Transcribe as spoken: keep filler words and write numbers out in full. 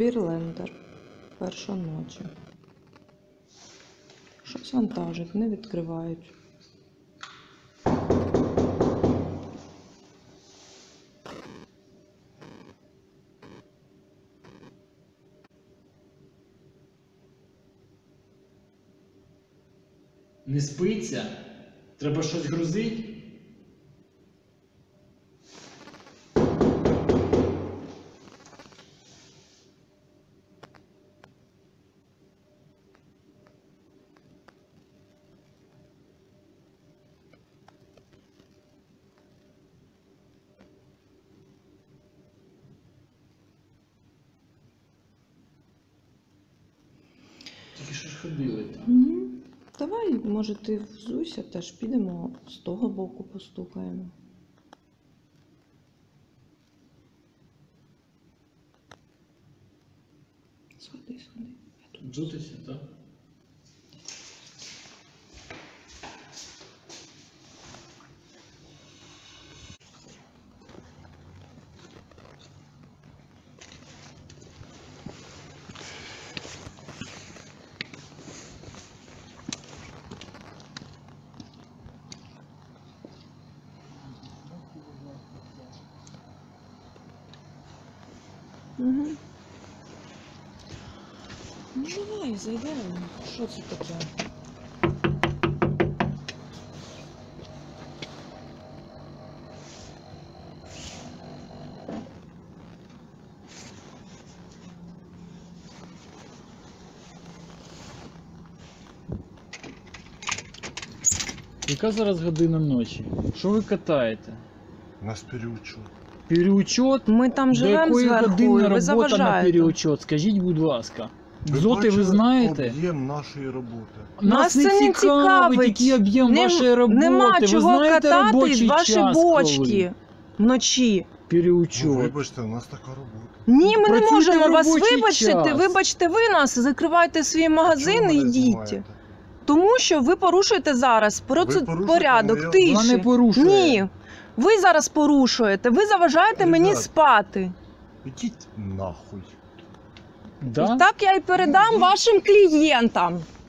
Бірлендер. Перша ночі. Щось вантажить, не відкривають. Не спиться? Треба щось грузити? Тільки що ж ходили там? Угу. Давай, може, ти взуйся, теж підемо з того боку постукаємо. Сходи, сходи. Я тут. Взутися, так? Угу. Ну давай, зайдемо. Що це таке? Яка зараз година ночі? Що ви катаєте? Нас переучу. Переучет? Ми там До живемо якої зверху, години і ви робота на заважаєте. переучет? Скажіть, будь ласка. Зоти ви бачили знаєте? об'єм нашої роботи. Нас не цікавить, який об'єм Нем- вашої роботи. Нема Ви чого знаєте катати робочий ваші час бочки коли? вночі. Ну, Переучет. вибачте, у нас така робота. Ні, ми не Працюйте можемо в вас робочий вибачити. час. Вибачте ви нас, закривайте свій магазин Чому і ви не йдіть. знімаєте? Тому що ви порушуєте зараз Ви проц- порушуєте порядок моє- тиші. Вона не порушує. Ні, ви зараз порушуєте. Ви заважаєте мені Ребят. спати. Ідіть нахуй. Да? Так я й передам вашим клієнтам.